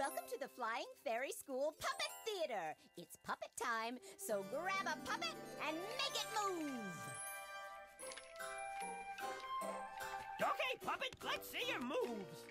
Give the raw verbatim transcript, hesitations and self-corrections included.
Welcome to the Flying Fairy School Puppet Theater. It's puppet time, so grab a puppet and make it move. Okay, puppet, let's see your moves.